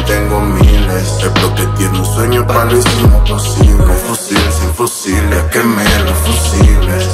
tengo miles. El bloque tiene un sueño para lo imposible. Un fusil sin fusiles, quemé los fusiles.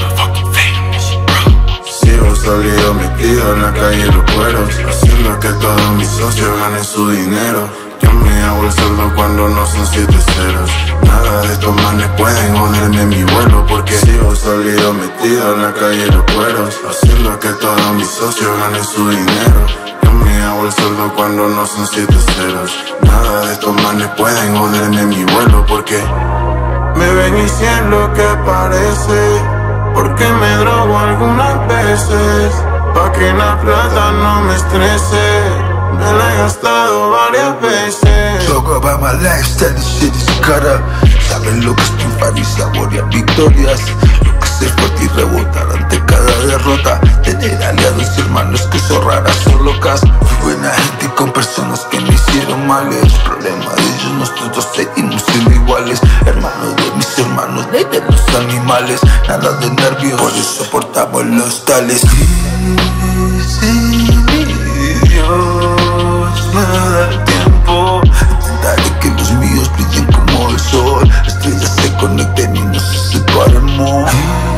Sigo sólido metido en la calle los cueros, haciendo que todos mis socios ganen su dinero. Yo me hago el sueldo cuando no son 7 ceros. Nada de estos manes pueden joderme mi vuelo, porque sigo sólido metido en la calle los cueros, haciendo que todos mis socios ganen su dinero. Yo me hago el sueldo cuando no son 7 ceros. Nada de estos manes pueden joderme mi vuelo, porque me ven y si es lo que parece, porque me drogo algunas veces, pa' que la plata no me estrese. Me la he gastado varias veces. Talk about my lifestyle, this shit is cara. Saben lo que es triunfar y saborear victorias, lo que es ser fuerte y rebotar ante cada derrota. Tener aliados y hermanos que son raras o locas. Fui buena gente con personas que me hicieron males. Problema de ellos, nosotros seguimos siendo iguales. Hermanos de mis hermanos, ley de los animales. Nada de nervios, por eso portamos los tales. Dios me da el tiempo, intentaré que los míos brillen como el sol. Estrellas se conecten y no se separemos.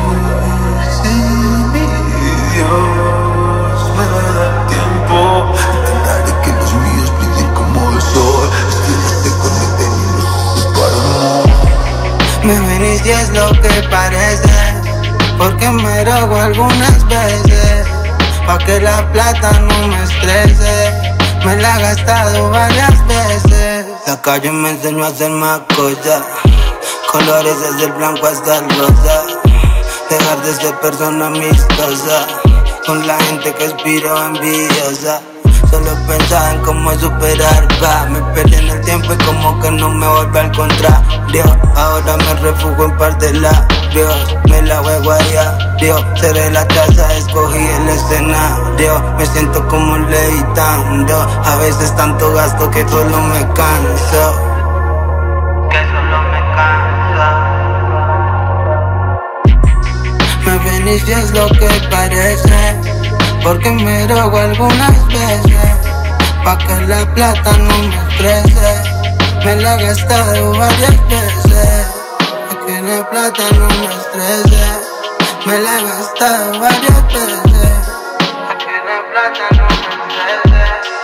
Dios me da el tiempo, intentaré que los míos brillen como el sol. Estrellas se conecten y no se separemos. Me venís y es lo que parece, porque me drogo algunas veces, pa' que la plata no me estrese. Me la he gastado varias veces. La calle me enseñó a hacer más cosas, colores desde el blanco hasta el rosa. Dejar de ser persona amistosa con la gente que es piro envidiosa. Solo pensaba en cómo superar, va. Me perdí en el tiempo y como que no me vuelve al contrario. Ahora me refugio en par de labios, me la juego a diario. Cerré la taza, escogí el escenario. Me siento como levitando, a veces tanto gasto que solo me canso. Me venís y es lo que parece, porque me drogo algunas veces, pa' que la plata no me estrese. Me la he gastado varias veces, pa' que la plata no me estrese. Me la he gastado varias veces, pa' que la plata no me estrese.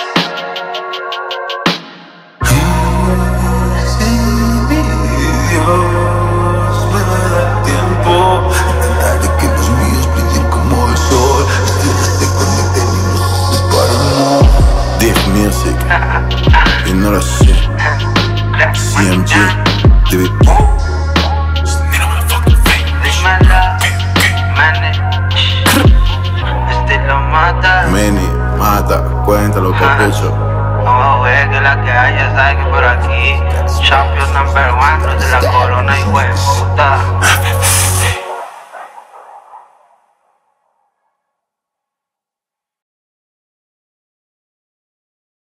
Dios me da el tiempo, intentaré que los míos brillen como el sol. Estrellas se conecten y no se separemos. Deep Music, you know that shit. CMG, DVP. Manny, mata, cuéntalo, capucho. Vamos a ver que la que haya, sabe que por aquí Champion number 1 de la corona y huevo puta.